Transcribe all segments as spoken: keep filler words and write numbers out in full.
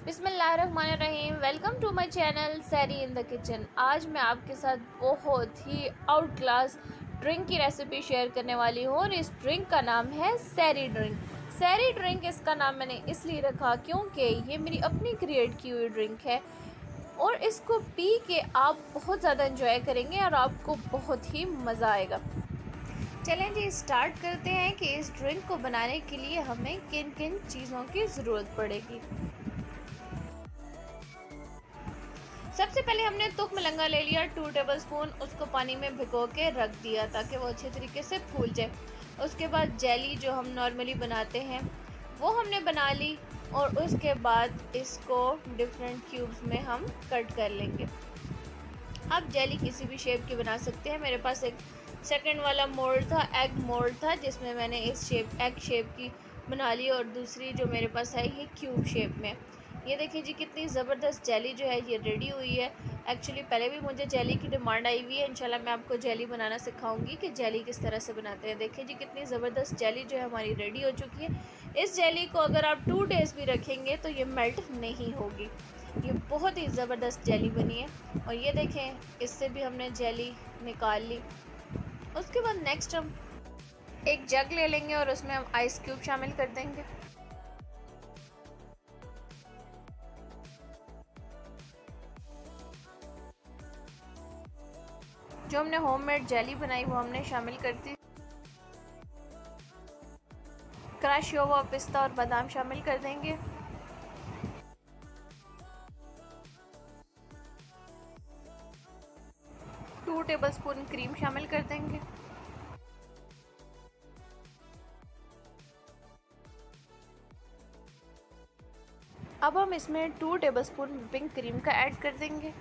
बिस्मिल्लाहिर्रहमानिर्रहीम। Welcome to my channel सैरी in the kitchen. आज मैं आपके साथ बहुत ही आउट क्लास ड्रिंक की रेसिपी शेयर करने वाली हूँ और इस ड्रिंक का नाम है सैरी ड्रिंक। सैरी ड्रिंक इसका नाम मैंने इसलिए रखा क्योंकि ये मेरी अपनी क्रिएट की हुई ड्रिंक है और इसको पी के आप बहुत ज़्यादा इंजॉय करेंगे और आपको बहुत ही मज़ा आएगा। चलें जी, स्टार्ट करते हैं कि इस ड्रिंक को बनाने के लिए हमें किन किन चीज़ों की ज़रूरत पड़ेगी। सबसे पहले हमने तुख मलंगा ले लिया टू टेबलस्पून, उसको पानी में भिगो के रख दिया ताकि वो अच्छे तरीके से फूल जाए। उसके बाद जेली जो हम नॉर्मली बनाते हैं वो हमने बना ली और उसके बाद इसको डिफरेंट क्यूब्स में हम कट कर लेंगे। आप जेली किसी भी शेप की बना सकते हैं। मेरे पास एक सेकंड वाला मोल्ड था, एग मोल्ड था, जिसमें मैंने इस शेप एग शेप की बना ली और दूसरी जो मेरे पास है ये क्यूब शेप में। ये देखिए जी कितनी ज़बरदस्त जेली जो है ये रेडी हुई है। एक्चुअली पहले भी मुझे जेली की डिमांड आई हुई है। इंशाल्लाह मैं आपको जेली बनाना सिखाऊंगी कि जेली किस तरह से बनाते हैं। देखिए जी कितनी ज़बरदस्त जेली जो है हमारी रेडी हो चुकी है। इस जेली को अगर आप टू डेज़ भी रखेंगे तो ये मेल्ट नहीं होगी। ये बहुत ही ज़बरदस्त जेली बनी है और ये देखें इससे भी हमने जेली निकाल ली। उसके बाद नेक्स्ट हम एक जग ले लेंगे और उसमें हम आइस क्यूब शामिल कर देंगे। जो हमने होममेड जेली बनाई वो हमने शामिल कर दी। क्रश हुआ पिस्ता और बादाम शामिल कर देंगे। टू टेबलस्पून क्रीम शामिल कर देंगे। अब हम इसमें टू टेबलस्पून व्हिपिंग क्रीम का ऐड कर देंगे।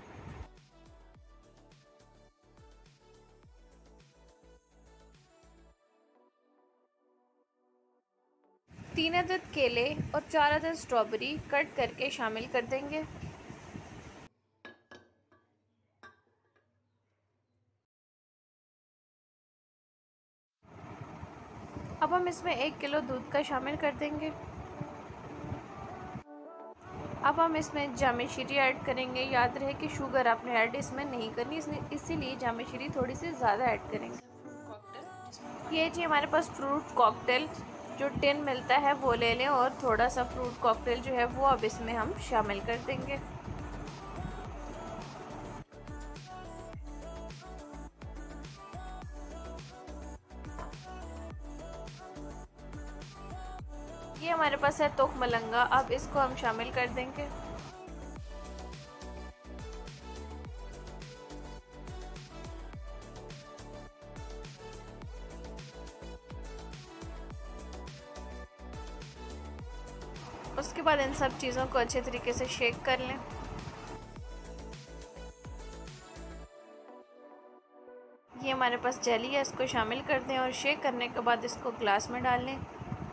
तीन अदद केले और चार अदद स्ट्रॉबेरी कट करके शामिल कर देंगे। अब हम इसमें एक किलो दूध का शामिल कर देंगे। अब हम इसमें जामे शीरी ऐड करेंगे। याद रहे कि शुगर आपने ऐड इसमें नहीं करनी, इसीलिए जामे शीरी थोड़ी सी ज़्यादा ऐड करेंगे। ये जी हमारे पास फ्रूट कॉकटेल जो टिन मिलता है वो ले लें और थोड़ा सा फ्रूट कॉकटेल जो है वो अब इसमें हम शामिल कर देंगे। ये हमारे पास है तुख मलंगा, अब इसको हम शामिल कर देंगे। उसके बाद इन सब चीज़ों को अच्छे तरीके से शेक कर लें। ये हमारे पास जेली है, इसको शामिल कर दें और शेक करने के बाद इसको ग्लास में डाल लें।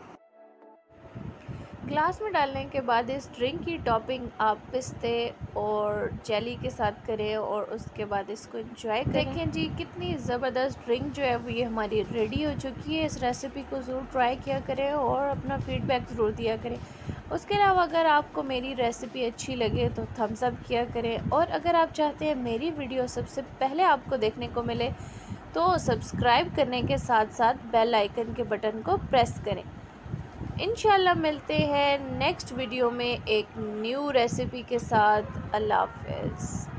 ग्लास में डालने के बाद इस ड्रिंक की टॉपिंग आप पिस्ते और जेली के साथ करें और उसके बाद इसको एंजॉय करें। देखें जी कितनी ज़बरदस्त ड्रिंक जो है वो ये हमारी रेडी हो चुकी है। इस रेसिपी को ज़रूर ट्राई किया करें और अपना फीडबैक ज़रूर दिया करें। उसके अलावा अगर आपको मेरी रेसिपी अच्छी लगे तो थम्स अप किया करें और अगर आप चाहते हैं मेरी वीडियो सबसे पहले आपको देखने को मिले तो सब्सक्राइब करने के साथ साथ बेल आइकन के बटन को प्रेस करें। इंशाल्लाह मिलते हैं नेक्स्ट वीडियो में एक न्यू रेसिपी के साथ। अल्लाह हाफ़िज़।